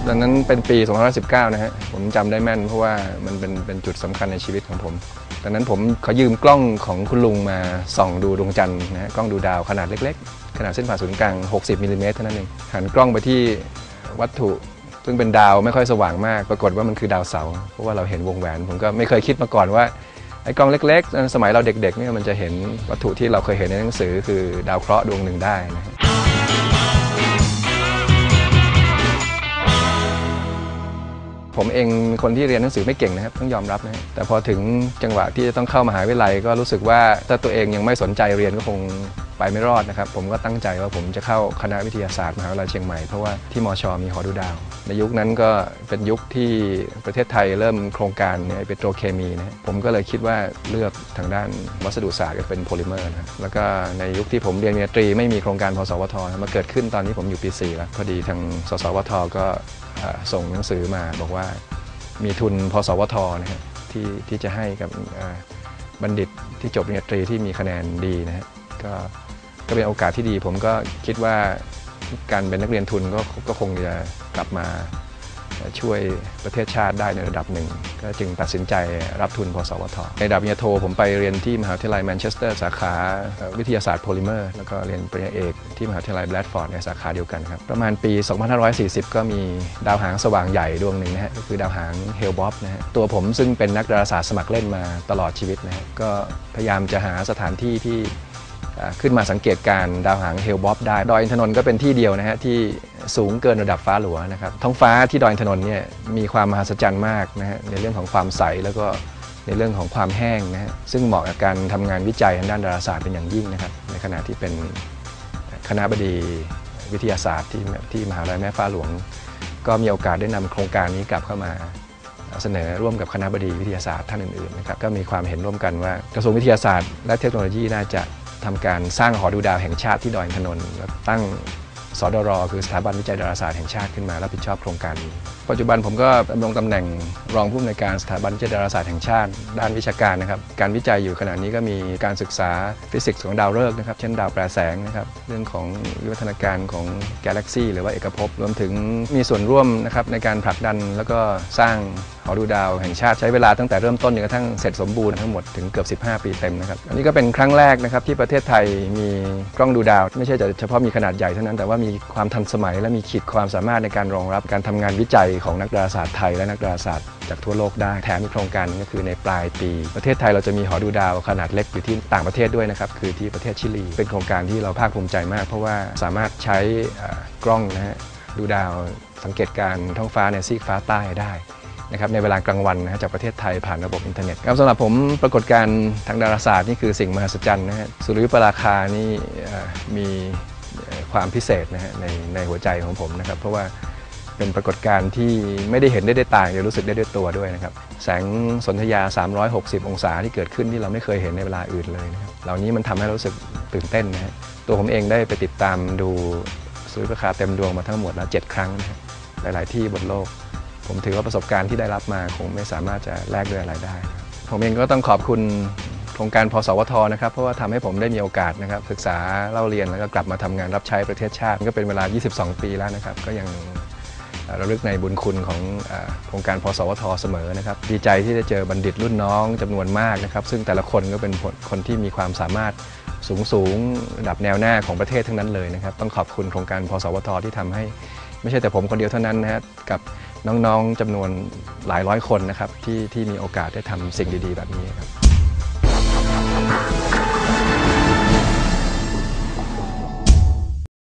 ดังนั้นเป็นปี2019นะฮะผมจำได้แม่นเพราะว่ามันเป็นจุดสำคัญในชีวิตของผมดังนั้นผมขอยืมกล้องของคุณลุงมาส่องดูดวงจันทร์นะฮะกล้องดูดาวขนาดเล็กๆขนาดเส้นผ่าศูนย์กลาง60มิลลิเมตรเท่านั้นเองหันกล้องไปที่วัตถุซึ่งเป็นดาวไม่ค่อยสว่างมากปรากฏว่ามันคือดาวเสาร์เพราะว่าเราเห็นวงแหวนผมก็ไม่เคยคิดมาก่อนว่าไอ้กล้องเล็กๆสมัยเราเด็กๆเนี่ยมันจะเห็นวัตถุที่เราเคยเห็นในหนังสือคือดาวเคราะห์ดวงหนึ่งได้นะผมเองคนที่เรียนหนังสือไม่เก่งนะครับต้องยอมรับนะแต่พอถึงจังหวะที่จะต้องเข้ามหาวิทยาลัยก็รู้สึกว่าถ้าตัวเองยังไม่สนใจเรียนก็คงไปไม่รอดนะครับผมก็ตั้งใจว่าผมจะเข้าคณะวิทยาศาสตร์มหาวิทยาลัยเชียงใหม่เพราะว่าที่มช.มีหอดูดาวในยุคนั้นก็เป็นยุคที่ประเทศไทยเริ่มโครงการเปโตรเคมีนะผมก็เลยคิดว่าเลือกทางด้านวัสดุศาสตร์ก็เป็นโพลิเมอร์นะแล้วก็ในยุคที่ผมเรียนปริญญาตรีไม่มีโครงการพสวท.มาเกิดขึ้นตอนนี้ผมอยู่ปี 4แล้วพอดีทางสสวท.ก็ส่งหนังสือมาบอกว่ามีทุนพสวท.นะครับที่จะให้กับบัณฑิตที่จบปริญญาตรีที่มีคะแนนดีนะฮะก็เป็นโอกาสที่ดีผมก็คิดว่าการเป็นนักเรียนทุนก็คงจะกลับมาช่วยประเทศชาติได้ในระดับหนึ่งก็จึงตัดสินใจรับทุนพสวท.ในระดับปริญญาโทผมไปเรียนที่มหาวิทยาลัยแมนเชสเตอร์สาขาวิทยาศาสตร์โพลิเมอร์แล้วก็เรียนปริญญาเอกที่มหาวิทยาลัยแบรดฟอร์ดในสาขาเดียวกันครับประมาณปี 2540 ก็มีดาวหางสว่างใหญ่ดวงหนึ่งนะฮะก็คือดาวหางเฮลบ็อบนะฮะตัวผมซึ่งเป็นนักดาราศาสตร์สมัครเล่นมาตลอดชีวิตนะฮะก็พยายามจะหาสถานที่ที่ขึ้นมาสังเกตการดาวหางเฮลบ็อบได้ดอยอินทนนท์ก็เป็นที่เดียวนะฮะที่สูงเกินระดับฟ้าหลัวนะครับท้องฟ้าที่ดอยอินทนนท์เนี่ยมีความมหัศจรรย์มากนะฮะในเรื่องของความใสแล้วก็ในเรื่องของความแห้งนะฮะซึ่งเหมาะกับการทำงานวิจัยทางด้านดาราศาสตร์เป็นอย่างยิ่งนะครับในขณะที่เป็นคณบดีวิทยาศาสตร์ที่มหาวิทยาลัยแม่ฟ้าหลวงก็มีโอกาสได้นำโครงการนี้กลับเข้ามาเสนอร่วมกับคณบดีวิทยาศาสตร์ท่านอื่นๆนะครับก็มีความเห็นร่วมกันว่ากระทรวงวิทยาศาสตร์และเทคโนโลยีน่าจะทำการสร้างหอดูดาวแห่งชาติที่ดอยอินทนนท์และตั้งสดร.คือสถาบันวิจัยดาราศาสตร์แห่งชาติขึ้นมารับผิดชอบโครงการนี้ปัจจุบันผมก็ดำรงตำแหน่งรองผู้อำนวยการสถาบันวิจัยดาราศาสตร์แห่งชาติด้านวิชาการนะครับการวิจัยอยู่ขณะนี้ก็มีการศึกษาฟิสิกส์ของดาวฤกษ์นะครับเช่นดาวแปรแสงนะครับเรื่องของวิวัฒนาการของกาแล็กซี่หรือว่าเอกภพรวมถึงมีส่วนร่วมนะครับในการผลักดันแล้วก็สร้างหอดูดาวแห่งชาติใช้เวลาตั้งแต่เริ่มต้นจนกระทั่งเสร็จสมบูรณ์ทั้งหมดถึงเกือบ15 ปีเต็มนะครับอันนี้ก็เป็นครั้งแรกนะครับที่ประเทศไทยมีกล้องดูดาวไม่ใช่เฉพาะมีขนาดใหญ่เท่านั้นแต่ว่ามีความทันสมัยและมีขีดความสามารถในการรองรับการทำงานวิจัยของนักดาราศาสตร์ไทยและนักดาราศาสตร์จากทั่วโลกได้แถมมีโครงการก็คือในปลายปีประเทศไทยเราจะมีหอดูดาวขนาดเล็กอยู่ที่ต่างประเทศด้วยนะครับคือที่ประเทศชิลีเป็นโครงการที่เราภาคภูมิใจมากเพราะว่าสามารถใช้กล้องนะฮะดูดาวสังเกตการท้องฟ้าในซีกฟ้าใต้ได้นะครับในเวลากลางวันนะจากประเทศไทยผ่านระบบอินเทอร์เน็ตครับสำหรับผมปรากฏการณ์ทางดาราศาสตร์นี่คือสิ่งมหัศจรรย์นะฮะสุริยุปราคานี่มีความพิเศษนะฮะในหัวใจของผมนะครับเพราะว่าเป็นปรากฏการณ์ที่ไม่ได้เห็นได้ด้วยตาเดี๋ยวรู้สึกได้ด้วยตัวด้วยนะครับแสงสนธยา360องศาที่เกิดขึ้นที่เราไม่เคยเห็นในเวลาอื่นเลยนะครับเหล่านี้มันทำให้เรารู้สึกตื่นเต้นนะฮะตัวผมเองได้ไปติดตามดูสุริยุปราคาเต็มดวงมาทั้งหมดแล้ว7 ครั้งนะหลายๆที่บนโลกผมถือว่าประสบการณ์ที่ได้รับมาคงไม่สามารถจะแลกด้วยอะไรได้ผมเองก็ต้องขอบคุณโครงการพสวทนะครับเพราะว่าทำให้ผมได้มีโอกาสนะครับศึกษาเล่าเรียนแล้วก็กลับมาทำงานรับใช้ประเทศชาติก็เป็นเวลา22 ปีแล้วนะครับก็ยังระลึกในบุญคุณของโครงการพสวทเสมอนะครับดีใจที่ได้เจอบัณฑิตรุ่นน้องจำนวนมากนะครับซึ่งแต่ละคนก็เป็นคนที่มีความสามารถสูงระดับแนวหน้าของประเทศทั้งนั้นเลยนะครับต้องขอบคุณโครงการพสวทที่ทำให้ไม่ใช่แต่ผมคนเดียวเท่านั้นนะฮะกับน้องๆจำนวนหลายร้อยคนนะครับที่มีโอกาสได้ทำสิ่งดีๆแบบนี้ครับ